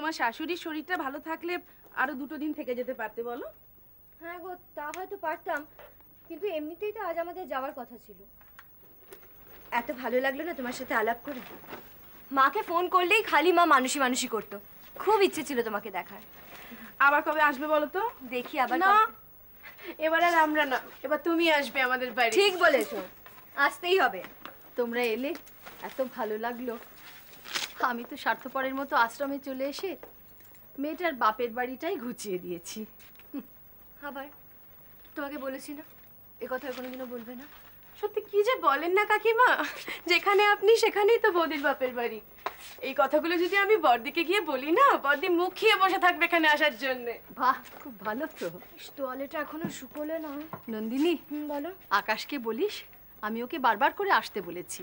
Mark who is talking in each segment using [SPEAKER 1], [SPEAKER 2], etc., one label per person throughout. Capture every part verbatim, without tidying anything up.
[SPEAKER 1] তোমার শাশুড়ির শরীরটা ভালো থাকলে আরো দুটো দিন থেকে যেতে পারতে বলো।
[SPEAKER 2] হ্যাঁ গো, তা হয়তো পারতাম, কিন্তু এমনিতেই তো আজ আমাদের যাওয়ার কথা ছিল। এত ভালো লাগলো না তোমার সাথে আলাপ করে। মাকে ফোন করলেই খালি মা মানুষী মানুষী করতো। খুব ইচ্ছে ছিল তোমাকে দেখার।
[SPEAKER 1] আবার কবে আসবে বলো তো?
[SPEAKER 2] দেখি আবার।
[SPEAKER 1] না, এবার আর আমরা না, এবার তুমি আসবে আমাদের বাড়ি।
[SPEAKER 2] ঠিক বলেছো, আসতেই হবে।
[SPEAKER 3] তোমরা এলে এত ভালো লাগলো। আমি তো স্বার্থপরের মতো আশ্রমে চলে এসে মেয়েটার বাপের বাড়িটাই ঘুচিয়ে দিয়েছি।
[SPEAKER 2] আবার তোমাকে বলেছি না এ কথা কোনোদিনও বলবে না।
[SPEAKER 1] সত্যি কি যে বলেন না কাকিমা, যেখানে আপনি সেখানেই তো বৌদির বাপের বাড়ি। এই কথাগুলো যদি আমি বড়দিকে গিয়ে বলি না, বড়দি মুখ খেয়ে বসে থাকবে এখানে আসার জন্য।
[SPEAKER 3] বাহ, খুব ভালো তো।
[SPEAKER 2] তোয়ালেটা এখনো শুকোলে না।
[SPEAKER 3] নন্দিনী,
[SPEAKER 2] হুম বলো।
[SPEAKER 3] আকাশকে বলিস আমি ওকে বারবার করে আসতে বলেছি।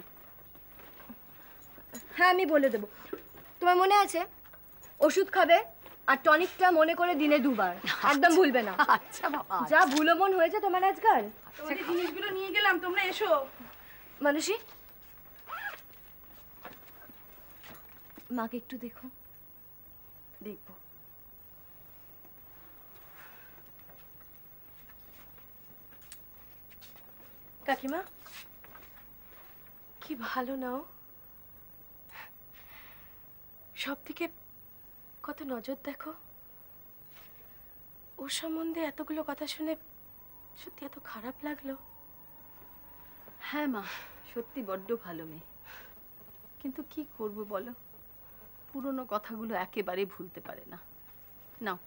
[SPEAKER 2] হ্যাঁ আমি বলে দেবো। তোমার মনে আছে ওষুধ খাবে আর টনিকটা মনে করে দিনে দুবার, একদম ভুলবে না।
[SPEAKER 3] আচ্ছা বাবা।
[SPEAKER 2] যা ভুলো মন হয়েছে তোমার আজকাল।
[SPEAKER 1] তোমাদের জিনিসগুলো নিয়ে গেলাম, তোমরা এসো।
[SPEAKER 2] মানুষী, মাকে একটু দেখো।
[SPEAKER 3] দেখবো।
[SPEAKER 1] কাকিমা কি ভালো নাও, সব দিকে কত নজর দেখো। ওর সম্বন্ধে এতগুলো কথা শুনে সত্যি এত খারাপ লাগলো।
[SPEAKER 3] হ্যাঁ মা, সত্যি বড্ড ভালো মেয়ে, কিন্তু কি করব বলো, পুরনো কথাগুলো একেবারে ভুলতে পারে না। নাও।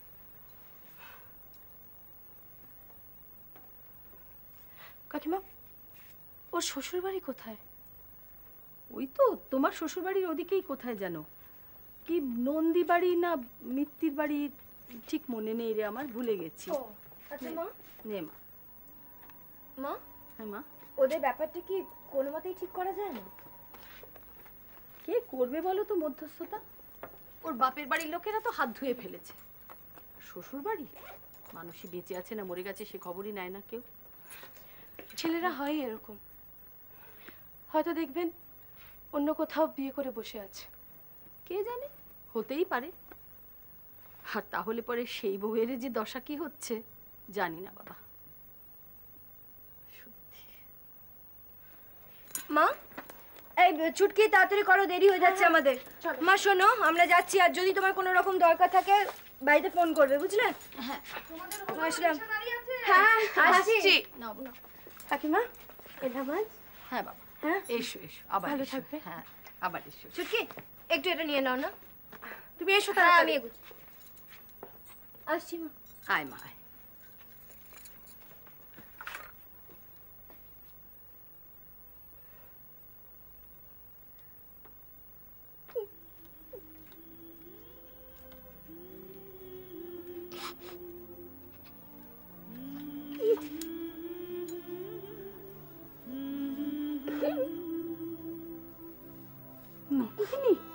[SPEAKER 1] কাকিমা, ওর শ্বশুর বাড়ি কোথায়?
[SPEAKER 3] ওই তো তোমার শ্বশুর বাড়ির ওদিকেই কোথায় জানো, কি নন্দী বাড়ি না মিত্তির বাড়ি, ঠিক মনে নেই রে আমার, ভুলে গেছি।
[SPEAKER 2] আচ্ছা মা।
[SPEAKER 3] নে মা।
[SPEAKER 2] মা।
[SPEAKER 3] হ্যাঁ মা।
[SPEAKER 2] ওদের ব্যাপারটা কি কোনো মতেই ঠিক করা যায় না?
[SPEAKER 3] কে করবে বলো তো মধ্যস্থতা? ওর বাপের বাড়ির লোকেরা তো হাত ধুয়ে ফেলেছে। শ্বশুর বাড়ি মানুষই বেঁচে আছে না মরে গেছে সে খবরই নেয় না কেউ।
[SPEAKER 1] ছেলেরা হয় এরকম, হয়তো দেখবেন অন্য কোথাও বিয়ে করে বসে আছে।
[SPEAKER 3] কে জানে, হতেই পারে। আর তাহলে পরে সেই বউয়ের যে দশা কি হচ্ছে জানি না বাবা। সত্যি।
[SPEAKER 2] মা, এই ছুটকি তাড়াতাড়ি করো, দেরি হয়ে যাচ্ছে আমাদের। মা শোনো, আমরা যাচ্ছি, আর যদি তোমার কোনো রকম দরকার থাকে বাড়িতে ফোন করবে, বুঝলে?
[SPEAKER 3] হ্যাঁ
[SPEAKER 2] আসলাম। হ্যাঁ আসছি।
[SPEAKER 3] নাও নাও।
[SPEAKER 1] কাকিমা এলাম আজ।
[SPEAKER 3] হ্যাঁ বাবা,
[SPEAKER 1] হ্যাঁ
[SPEAKER 3] এসো এসো, আবার
[SPEAKER 1] ভালো
[SPEAKER 3] এসো।
[SPEAKER 1] থাকবে।
[SPEAKER 3] হ্যাঁ আবার এসো।
[SPEAKER 2] ছুটকি একটু এটা নিয়ে নাও না।
[SPEAKER 1] তুমি এসো।
[SPEAKER 2] হ্যাঁ আমি
[SPEAKER 1] তাড়াতাড়ি।
[SPEAKER 2] এগুচ্ছি। আসছি মা।
[SPEAKER 3] আয় মা আয়।
[SPEAKER 1] নন্দিনী,